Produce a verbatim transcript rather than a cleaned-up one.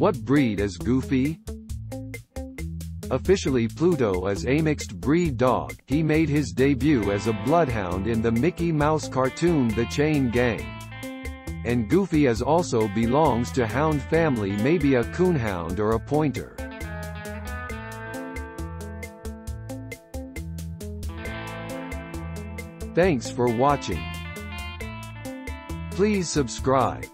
What breed is Goofy? Officially Pluto is a mixed-breed dog. He made his debut as a bloodhound in the Mickey Mouse cartoon The Chain Gang. And Goofy is also belongs to hound family, maybe a coonhound or a pointer. Thanks for watching. Please subscribe.